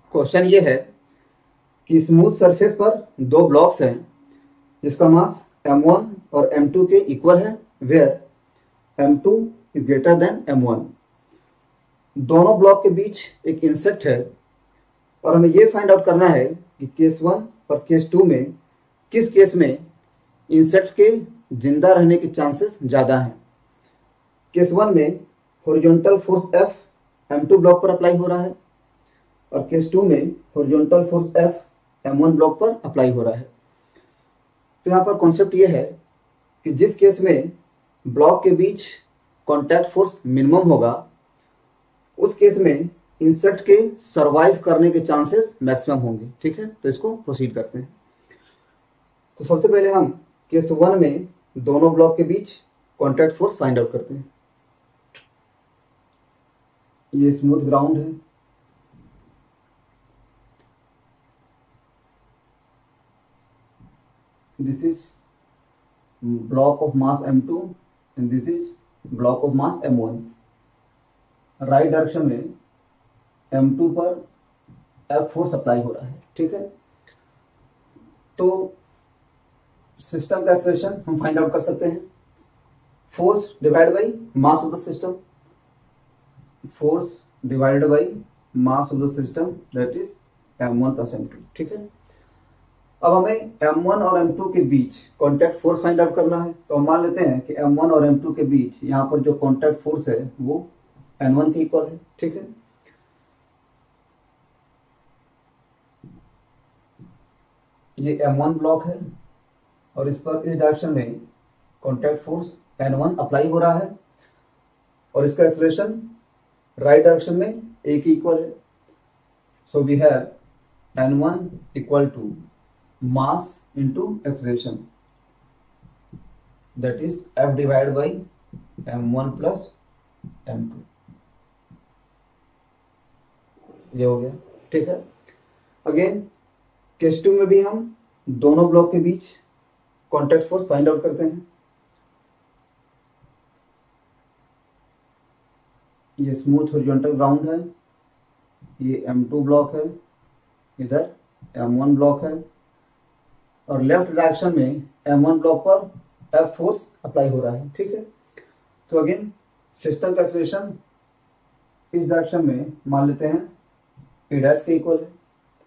Question ये है कि स्मूथ सरफेस पर दो ब्लॉक्स हैं जिसका मास m1 और m2 के इक्वल है, where m2 is greater than m1। दोनों ब्लॉक के बीच एक इंसेक्ट है और हमें ये फाइंड आउट करना है कि केस 1 और केस 2 में किस केस में इंसेक्ट के जिंदा रहने के चांसेस ज़्यादा हैं। केस 1 में horizontal force F m2 block पर अप्लाई हो रहा है और केस 2 में horizontal force F m1 block पर अप्लाई हो रहा है। तो यहाँ पर कॉन्सेप्ट ये है कि जिस केस में ब्लॉक के बीच कॉन्टैक्ट फोर्स मिनिमम होगा उस केस में इंसेक्ट के सरवाइव करने के चांसेस मैक्सिमम होंगे। ठीक है, तो इसको प्रोसीड करते हैं। तो सबसे पहले हम केस 1 में दोनों ब्लॉक के बीच कॉन्टैक्ट फोर्स फाइंड आउट करते हैं। ये स्मूथ ग्राउंड है, this is block of mass m2 and this is block of mass m1। Right direction में m2 पर F फोर्स अप्लाई हो रहा है। ठीक है, तो सिस्टम का एक्सेलरेशन हम फाइंड आउट कर सकते हैं, force divide by mass of the system, force divided by mass of the system that is m1 plus m2। ठीक है, अब हमें m1 और m2 के बीच कॉन्टैक्ट फोर्स फाइंड आउट करना है। तो हम मान लेते हैं कि m1 और m2 के बीच यहाँ पर जो कॉन्टैक्ट फोर्स है वो n1 के इक्वल है। ठीक है, ये m1 ब्लॉक है और इस पर इस डायरेक्शन में कॉन्टैक्ट फोर्स n1 अप्लाई हो रहा है और इसका एक्सेलरेशन राइट डायरेक्शन में a के इक्वल है। So we have n1 equal to mass into acceleration that is F divided by m1 plus m2। ये हो गया। ठीक है, अगेन केस 2 में भी हम दोनों ब्लॉक के बीच कॉन्टैक्ट फोर्स फाइंड आउट करते हैं। ये स्मूथ हॉरिजॉन्टल ग्राउंड है, ये m2 ब्लॉक है, इधर m1 ब्लॉक है और लेफ्ट डायरेक्शन में m1 ब्लॉक पर F फोर्स अप्लाई हो रहा है। ठीक है, तो अगेन सिस्टम का एक्सेलरेशन इस डायरेक्शन में मान लेते हैं a डैश के इक्वल है।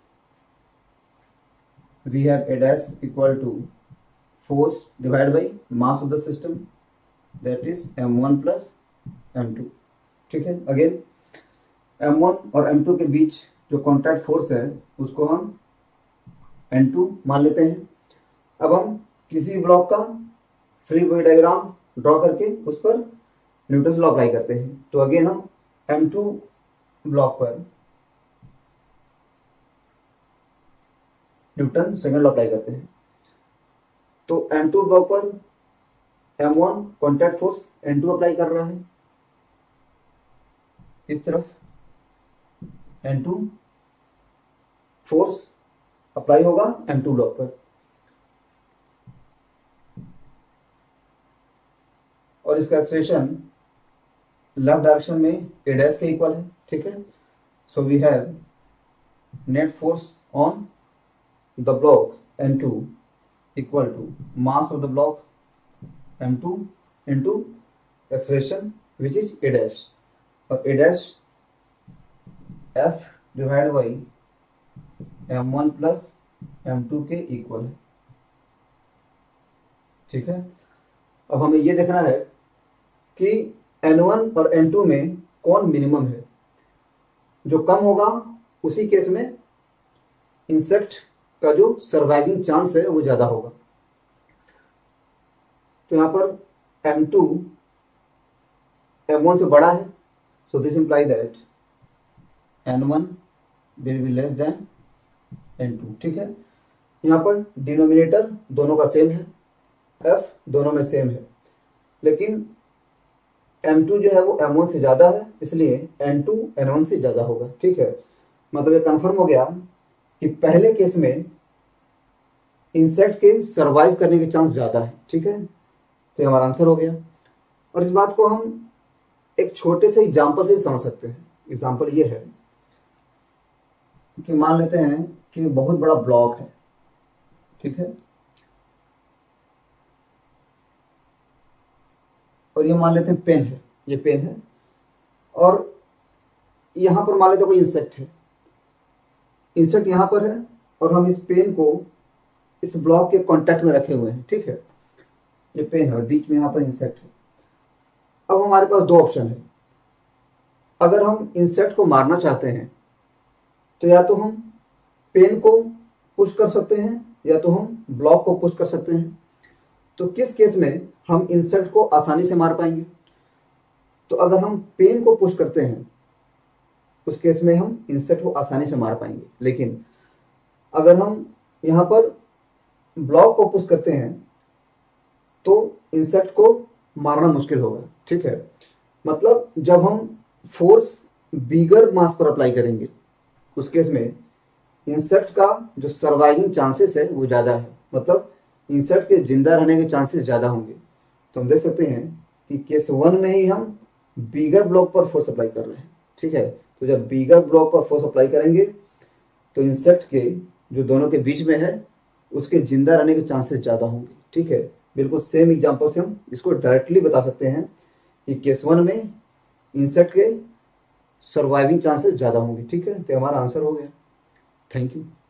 We have a dash equal to force divide by mass of the system that is m1 plus m2। ठीक है, अगेन m1 और m2 के बीच जो कॉन्टैक्ट फोर्स है उसको हम n2 मान लेते हैं। अब हम किसी ब्लॉक का फ्री बॉडी डायग्राम ड्रॉ करके उस पर न्यूटन लॉ अप्लाई करते हैं। तो अगेन हम m2 ब्लॉक पर न्यूटन सेकंड लॉ अप्लाई करते हैं। तो m2 ब्लॉक पर m1 contact force n2 apply कर रहा है, इस तरफ n2 फोर्स अप्लाई होगा m2 ब्लॉक पर और इसका एक्सेलरेशन लेफ्ट डायरेक्शन में a डैश के इक्वल है। ठीक है, so we have net force on the block n2 equal to mass of the block m2 into acceleration which is a dash और a dash F divide by m1 plus m2 के equal है। ठीक है, अब हमें यह देखना है कि n1 और n2 में कौन मिनिमम है। जो कम होगा उसी केस में इंसेक्ट का जो सर्वाइविंग चांस है वो ज्यादा होगा। तो यहां पर m2 m1 से बड़ा है, so this imply that n1 will be less than n2। ठीक है, यहाँ पर डिनोमिनेटर दोनों का सेम है, F दोनों में सेम है, लेकिन m2 जो है वो m1 से ज्यादा है, इसलिए n2 n1 से ज्यादा होगा। ठीक है, मतलब ये कंफर्म हो गया कि पहले केस में इंसेक्ट के सरवाइव करने के चांस ज्यादा है। ठीक है, तो हमारा आंसर हो गया। और इस बात को हम एक छोटे से एग्जाम्पल से भी समझ सकते हैं। एग्जाम्पल ये है कि मान लेते हैं कि बहुत बड़ा ब्लॉक है, ठीक है, और ये मान लेते हैं पेन है, ये पेन है, और यहां पर मान लेते हैं कोई इंसेक्ट है, इंसेक्ट यहां पर है, और हम इस पेन को इस ब्लॉक के कांटेक्ट में रखे हुए हैं, ठीक है, ये पेन है और बीच में यहां पर इंसेक्ट है। अब हमारे पास दो ऑप्शन है, अगर हम इंसेक्ट को मारना चाहते हैं तो या तो हम पेन को पुश कर सकते हैं या तो हम ब्लॉक को पुश कर सकते हैं। तो किस केस में हम इंसेक्ट को आसानी से मार पाएंगे? तो अगर हम पेन को पुश करते हैं उस केस में हम इंसेक्ट को आसानी से मार पाएंगे, लेकिन अगर हम यहां पर ब्लॉक को पुश करते हैं तो इंसेक्ट को मारना मुश्किल होगा, ठीक है। मतलब जब हम फोर्स बिगर मास पर अप्लाई करेंगे उस केस में इंसेक्ट का जो सर्वाइविंग चांसेस है वो ज्यादा है, मतलब इंसेक्ट के जिंदा रहने के चांसेस ज्यादा होंगे। तो हम देख सकते हैं कि केस 1 में ही हम बिगर ब्लॉक पर फोर्स अप्लाई कर रहे हैं, ठीक है। तो जब बिगर ब्लॉक पर फोर्स अप्लाई करेंगे तो इंसेक्ट के जो दोनों के बीच में है उसके जिंदा रहने के चांसेस ज्यादा होंगे, ठीक है। बिल्कुल सेम एग्जांपल से हम इसको डायरेक्टली बता सकते हैं कि केस 1 में इंसेक्ट के सर्वाइविंग चांसेस ज्यादा होंगे, ठीक है। तो हमारा आंसर हो गया। Thank you.